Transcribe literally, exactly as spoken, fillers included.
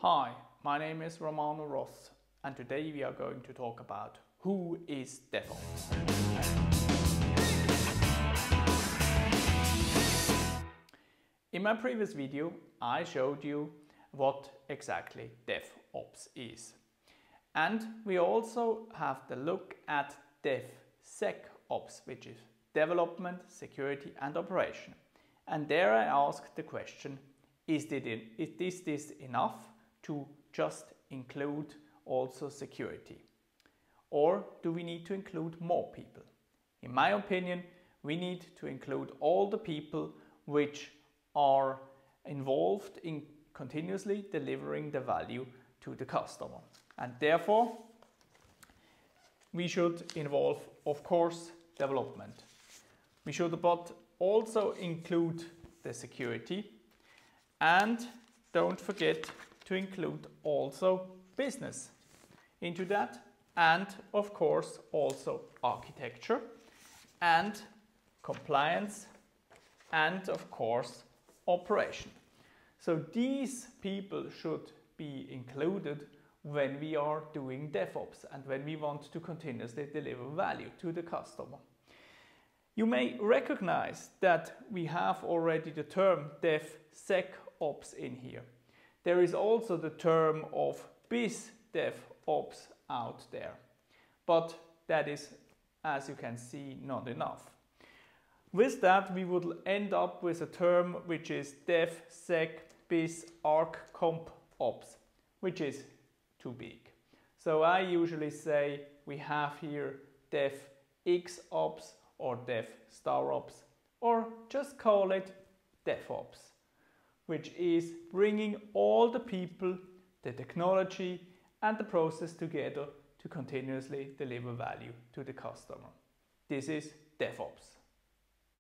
Hi, my name is Romano Ross, and today we are going to talk about who is DevOps. In my previous video, I showed you what exactly DevOps is. And we also have the look at DevSecOps, which is development, security and operation. And there I asked the question, is this, is this enough to just include also security? Or do we need to include more people? In my opinion, we need to include all the people which are involved in continuously delivering the value to the customer. And therefore, we should involve, of course, development. We should but also include the security, and don't forget to include also business into that, and of course also architecture and compliance and of course operation. So these people should be included when we are doing DevOps and when we want to continuously deliver value to the customer. You may recognize that we have already the term DevSecOps in here. There is also the term of BizDevOps out there, but that is, as you can see, not enough. With that, we would end up with a term which is DevSecBizArchCompOps, which is too big. So I usually say we have here DevXOps or DevStarOps, or just call it DevOps, which is bringing all the people, the technology and the process together to continuously deliver value to the customer. This is DevOps.